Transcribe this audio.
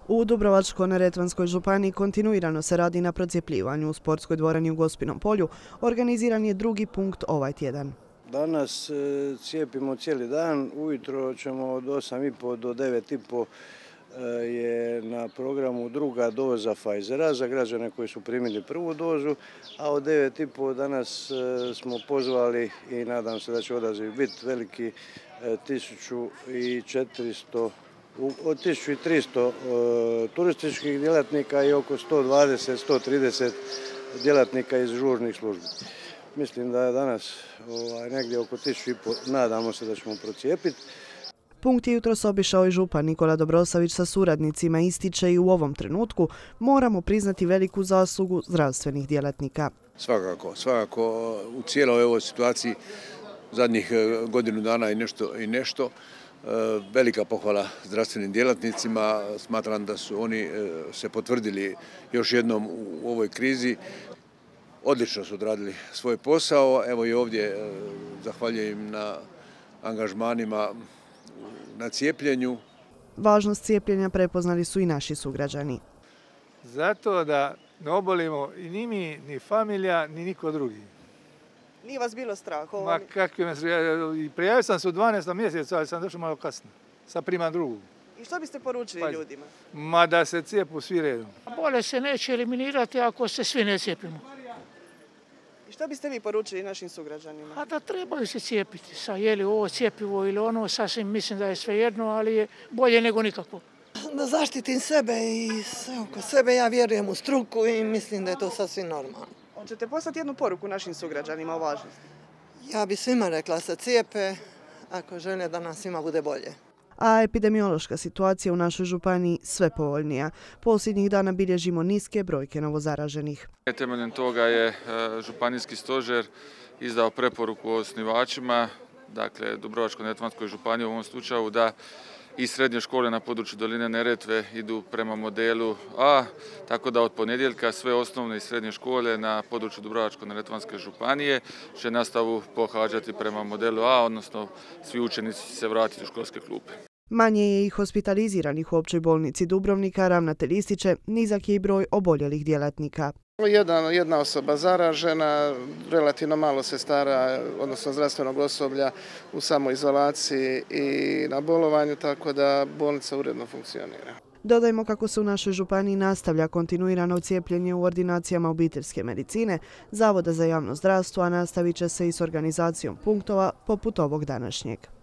U Dubrovačko-neretvanskoj županiji kontinuirano se radi na procijepljivanju. U sportskoj dvorani u Gospinom polju organiziran je drugi punkt ovaj tjedan. Danas cijepimo cijeli dan, ujutro ćemo od 8:30 do 9:30 je na programu druga doza Pfizera za građane koji su primili prvu dozu, a od 9:30 danas smo pozvali i nadam se da će odaziv biti veliki 1300 turističkih djelatnika i oko 120-130 djelatnika iz žurnih službi. Mislim da je danas negdje oko 1500, nadamo se da ćemo procijepiti. Punkt je jutros obišao i župan Nikola Dobrosavić sa suradnicima, ističe i u ovom trenutku moramo priznati veliku zaslugu zdravstvenih djelatnika. Svakako u cijeloj ovoj situaciji zadnjih godinu dana i nešto velika pohvala zdravstvenim djelatnicima. Smatram da su oni se potvrdili još jednom u ovoj krizi. Odlično su odradili svoj posao. Evo i ovdje zahvaljujem na angažmanima na cijepljenju. Važnost cijepljenja prepoznali su i naši sugrađani. Zato da ne obolimo ni mi, ni familija, ni niko drugi. Nije vas bilo strah? Ma kakvi me prijavio sam se u 12. mjesecu, ali sam došao malo kasno. Sad primam drugu. I što biste poručili ljudima? Ma da se cijepu svi redom. Bolest se neće eliminirati ako se svi ne cijepimo. I što biste vi poručili našim sugrađanima? A da trebaju se cijepiti. Je li ovo cijepivo ili ono, sasvim mislim da je svejedno, ali je bolje nego nikako. Da zaštitim sebe i sve oko sebe, ja vjerujem u struku i mislim da je to sasvim normalno. Hoćete poslati jednu poruku našim sugrađanima o važnosti? Ja bi svima rekla se cijepe ako žele da nam svima bude bolje. A epidemiološka situacija u našoj županiji sve povoljnija. Posljednjih dana bilježimo niske brojke novozaraženih. Temeljem toga je županijski stožer izdao preporuku osnivačima, dakle Dubrovačko-neretvanskoj županiji u ovom slučaju, da i srednje škole na području doline Neretve idu prema modelu A, tako da od ponedjeljka sve osnovne i srednje škole na području Dubrovačko-neretvanske županije će nastavu pohađati prema modelu A, odnosno svi učenici će se vratiti u školske klupe. Manje je i hospitaliziranih u općoj bolnici Dubrovnika, ravnatelj ističe nizak je i broj oboljelih djelatnika. Jedna osoba zaražena, relativno malo sestara, odnosno zdravstvenog osoblja u samoizolaciji i na bolovanju, tako da bolnica uredno funkcionira. Dodajmo kako se u našoj županiji nastavlja kontinuirano cijepljenje u ordinacijama obiteljske medicine, Zavoda za javno zdravstvo, a nastavit će se i s organizacijom punktova poput ovog današnjeg.